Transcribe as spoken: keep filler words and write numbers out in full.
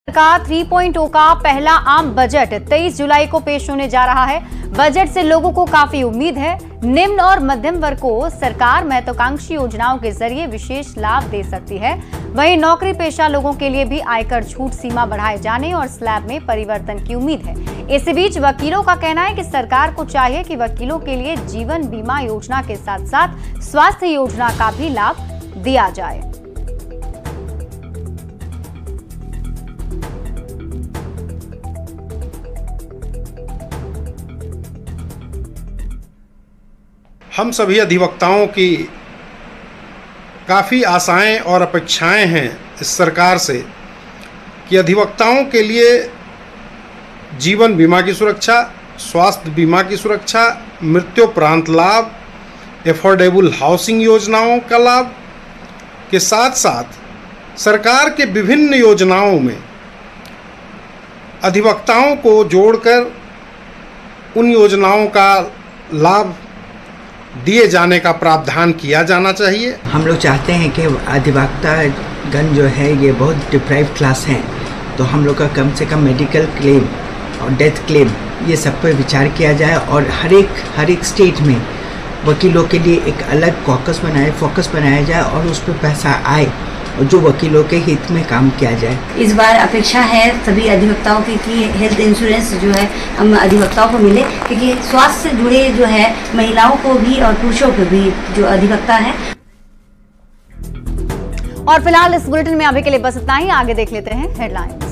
सरकार three point ओ का पहला आम बजट तेईस जुलाई को पेश होने जा रहा है। बजट से लोगों को काफी उम्मीद है। निम्न और मध्यम वर्ग को सरकार महत्वाकांक्षी योजनाओं के जरिए विशेष लाभ दे सकती है। वहीं नौकरी पेशा लोगों के लिए भी आयकर छूट सीमा बढ़ाए जाने और स्लैब में परिवर्तन की उम्मीद है। इसी बीच वकीलों का कहना है कि सरकार को चाहिए कि वकीलों के लिए जीवन बीमा योजना के साथ साथ स्वास्थ्य योजना का भी लाभ दिया जाए। हम सभी अधिवक्ताओं की काफ़ी आशाएं और अपेक्षाएं हैं इस सरकार से कि अधिवक्ताओं के लिए जीवन बीमा की सुरक्षा, स्वास्थ्य बीमा की सुरक्षा, मृत्युपरांत लाभ, एफोर्डेबल हाउसिंग योजनाओं का लाभ के साथ साथ सरकार के विभिन्न योजनाओं में अधिवक्ताओं को जोड़कर उन योजनाओं का लाभ दिए जाने का प्रावधान किया जाना चाहिए। हम लोग चाहते हैं कि अधिवक्ता गण जो है ये बहुत डिप्राइव क्लास हैं, तो हम लोग का कम से कम मेडिकल क्लेम और डेथ क्लेम ये सब पर विचार किया जाए और हर एक हर एक स्टेट में वकीलों के लिए एक अलग कॉकस बनाए फोकस बनाया जाए और उस पर पैसा आए और जो वकीलों के हित में काम किया जाए। इस बार अपेक्षा है सभी अधिवक्ताओं की कि हेल्थ इंश्योरेंस जो है हम अधिवक्ताओं को मिले, क्योंकि स्वास्थ्य से जुड़े जो है महिलाओं को भी और पुरुषों को भी जो अधिवक्ता है। और फिलहाल इस बुलेटिन में अभी के लिए बस इतना ही। आगे देख लेते हैं हेडलाइंस।